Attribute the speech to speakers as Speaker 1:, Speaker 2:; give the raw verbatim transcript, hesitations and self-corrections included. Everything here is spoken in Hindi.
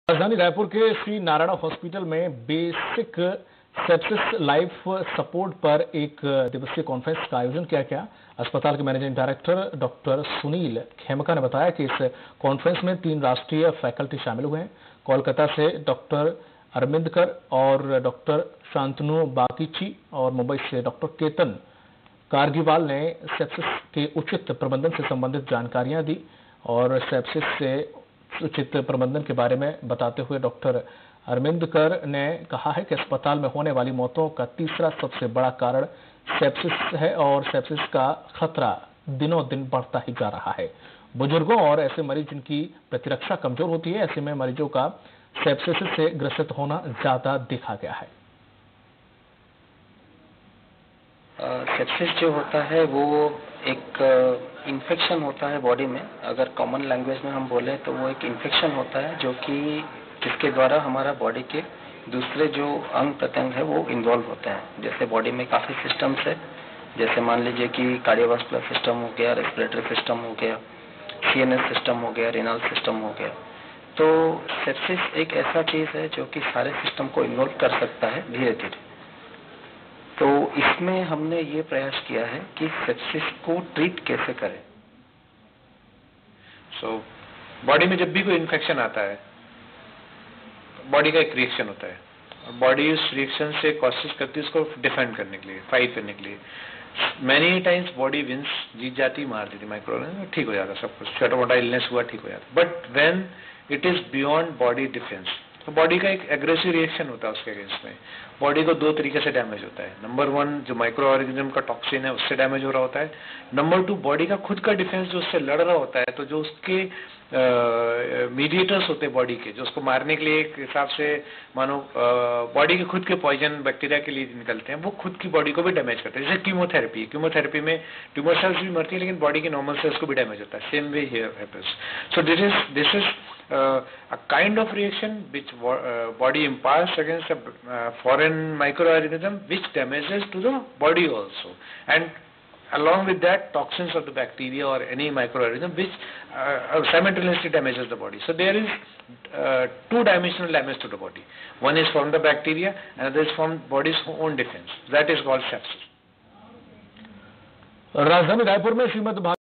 Speaker 1: राजधानी रायपुर के श्री नारायण हॉस्पिटल में बेसिक सेप्सिस लाइफ सपोर्ट पर एक दिवसीय कॉन्फ्रेंस का आयोजन किया गया। अस्पताल के managing director doctor Sunil Khemka ने बताया कि इस कॉन्फ्रेंस में तीन राष्ट्रीय फैकल्टी शामिल हुए हैं। कोलकाता से डॉक्टर अरविंदकर और डॉक्टर शांतनु बाकीची और मुंबई से डॉक्टर केतन कारगीवाल ने सेप्सिस के उचित प्रबंधन से संबंधित जानकारियां दी और सेप्सिस से उचित प्रबंधन के बारे में बताते हुए डॉक्टर अरविंदकर ने कहा है कि अस्पताल में होने वाली मौतों का तीसरा सबसे बड़ा कारण सेप्सिस है और सेप्सिस का खतरा दिनों दिन बढ़ता ही जा रहा है। बुजुर्गों और ऐसे मरीज जिनकी प्रतिरक्षा कमजोर होती है, ऐसे में मरीजों का सेप्सिस से ग्रसित होना ज्यादा देखा गया है।
Speaker 2: सेप्सिस जो होता है वो एक इन्फेक्शन होता है बॉडी में। अगर कॉमन लैंग्वेज में हम बोले तो वो एक इन्फेक्शन होता है जो कि जिसके द्वारा हमारा बॉडी के दूसरे जो अंग प्रत्यंग है वो इन्वॉल्व होते हैं। जैसे बॉडी में काफ़ी सिस्टम्स है, जैसे मान लीजिए कि कार्डियोवास्कुलर सिस्टम हो गया, रेस्पिरेटरी सिस्टम हो गया, सीएनएस सिस्टम हो गया, रेनल सिस्टम हो गया। तो सेप्सिस एक ऐसा चीज़ है जो कि सारे सिस्टम को इन्वॉल्व कर सकता है धीरे धीरे। तो इसमें हमने ये प्रयास किया है कि सेप्सिस को ट्रीट कैसे करें।
Speaker 3: सो so, बॉडी में जब भी कोई इन्फेक्शन आता है, बॉडी का एक रिएक्शन होता है और बॉडी उस रिएक्शन से कोशिश करती है उसको डिफेंड करने के लिए, फाइट करने के लिए। मैनी टाइम्स बॉडी विंस, जीत जाती, मार देती, माइक्रो ठीक हो जाता, सब कुछ छोटा मोटा इलनेस हुआ ठीक हो जाता। But when it is beyond body defence, तो बॉडी का एक एग्रेसिव रिएक्शन होता है उसके अगेंस्ट में। बॉडी को दो तरीके से डैमेज होता है। नंबर वन, जो माइक्रो ऑर्गेनिज्म का टॉक्सिन है उससे डैमेज हो रहा होता है। नंबर टू, बॉडी का खुद का डिफेंस जो उससे लड़ रहा होता है, तो जो उसके मीडिएटर्स होते हैं बॉडी के, जो उसको मारने के लिए एक हिसाब से मानो बॉडी के खुद के पॉइजन बैक्टीरिया के लिए निकलते हैं, वो खुद की बॉडी को भी डैमेज करते हैं। जैसे कीमोथेरेपी कीमोथेरेपी में ट्यूमर सेल्स भी मरती है लेकिन बॉडी के नॉर्मल सेल्स को भी डैमेज होता है। Same way here happens. So this is this is a kind of reaction which uh, body imparts against a uh, foreign microorganism which damages to the body also, and along with that toxins of the bacteria or any microorganism which uh, simultaneously damages the body. So there is uh, two dimensional damage to the body. One is from the bacteria, another is from body's own defense. That is called sepsis.
Speaker 1: राजधानी रायपुर में श्रीमद